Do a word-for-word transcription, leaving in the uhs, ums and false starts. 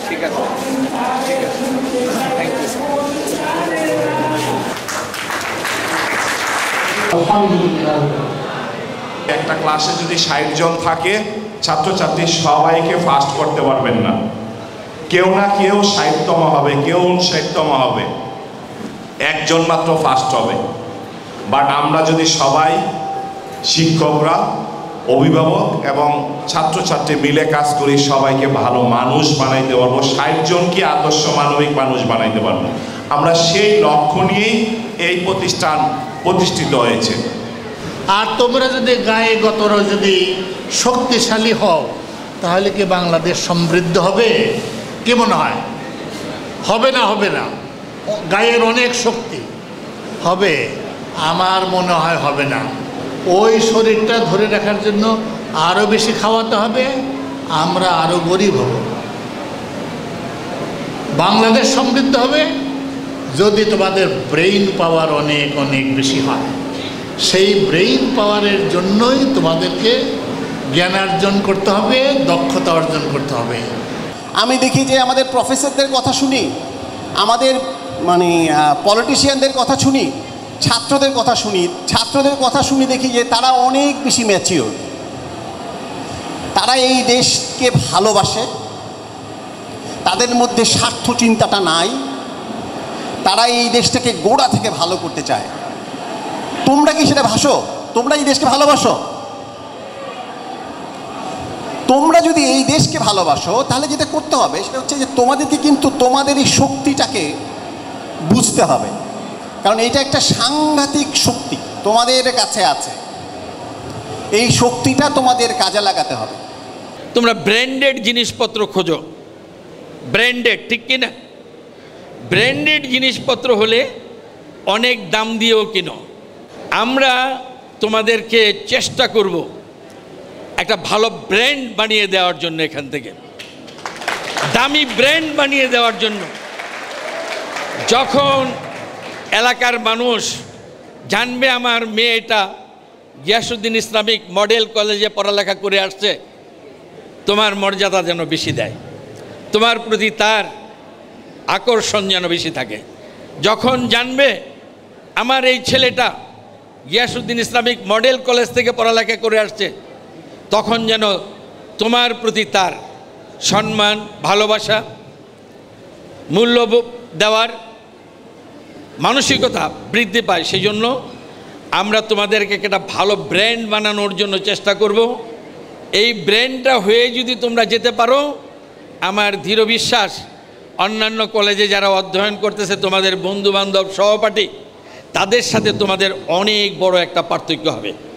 ঠিক আছে ঠিক আছে থ্যাংক ইউ একটা ক্লাসে যদি ষাট জন থাকে ছাত্রছাত্রী সবাইকে ফার্স্ট করতে পারবেন না, কেউ না কেউ ষাটতম হবে, কেউ উনষাটতম হবে, একজন মাত্র ফার্স্ট হবে। বাট আমরা যদি সবাই শিক্ষকরা, অভিভাবক এবং ছাত্রছাত্রী মিলে কাজ করি, সবাইকে ভালো মানুষ বানাইতে পারবো, ষাট জনকে আদর্শ মানবিক মানুষ বানাইতে পারবো। আমরা সেই লক্ষ্য নিয়েই এই প্রতিষ্ঠান প্রতিষ্ঠিত হয়েছে। আর তোমরা যদি গায়ে গতর যদি শক্তিশালী হও তাহলে কি বাংলাদেশ সমৃদ্ধ হবে? কি মনে হয়? হবে না হবে না? গায়ের অনেক শক্তি হবে, আমার মনে হয় হবে না। ওই শরীরটা ধরে রাখার জন্য আরও বেশি খাওয়াতে হবে, আমরা আরও গরিব হব। বাংলাদেশ সমৃদ্ধ হবে যদি তোমাদের ব্রেইন পাওয়ার অনেক অনেক বেশি হয়। সেই ব্রেইন পাওয়ারের জন্যই তোমাদেরকে জ্ঞান অর্জন করতে হবে, দক্ষতা অর্জন করতে হবে। আমি দেখি যে আমাদের প্রফেসরদের কথা শুনি, আমাদের মানে পলিটিশিয়ানদের কথা শুনি, ছাত্রদের কথা শুনি ছাত্রদের কথা শুনি দেখি যে তারা অনেক বেশি ম্যাচিওর। তারা এই দেশকে ভালোবাসে, তাদের মধ্যে স্বার্থ চিন্তাটা নাই, তারা এই দেশটাকে গোড়া থেকে ভালো করতে চায়। তোমরা কি সেটা ভাসো? তোমরা এই দেশকে ভালোবাসো? তোমরা যদি এই দেশকে ভালোবাসো তাহলে যেটা করতে হবে সেটা হচ্ছে যে তোমাদেরকে কিন্তু তোমাদের এই শক্তিটাকে বুঝতে হবে, কারণ এটা একটা সাংঘাতিক শক্তি তোমাদের কাছে আছে। এই শক্তিটা তোমাদের কাজে লাগাতে হবে। তোমরা ব্র্যান্ডেড জিনিসপত্র খোঁজো, ব্র্যান্ডেড, ঠিক কিনা? ব্র্যান্ডেড জিনিসপত্র হলে অনেক দাম দিয়েও কিনো। আমরা তোমাদেরকে চেষ্টা করব একটা ভালো ব্র্যান্ড বানিয়ে দেওয়ার জন্য, এখান থেকে দামি ব্র্যান্ড বানিয়ে দেওয়ার জন্য। যখন এলাকার মানুষ জানবে আমার মেয়েটা গিয়াসউদ্দিন ইসলামিক মডেল কলেজে পড়ালেখা করে আসছে, তোমার মর্যাদা যেন বেশি দেয়, তোমার প্রতি তার আকর্ষণ যেন বেশি থাকে। যখন জানবে আমার এই ছেলেটা গিয়াসউদ্দিন ইসলামিক মডেল কলেজ থেকে পড়ালেখা করে আসছে, তখন যেন তোমার প্রতি তার সম্মান, ভালোবাসা, মূল্য দেওয়ার মানসিকতা বৃদ্ধি পায়। সেই জন্য আমরা তোমাদেরকে একটা ভালো ব্র্যান্ড বানানোর জন্য চেষ্টা করব। এই ব্র্যান্ডটা হয়ে যদি তোমরা যেতে পারো, আমার দৃঢ় বিশ্বাস অন্যান্য কলেজে যারা অধ্যয়ন করতেছে, তোমাদের বন্ধুবান্ধব, সহপাঠী, তাদের সাথে তোমাদের অনেক বড় একটা পার্থক্য হবে।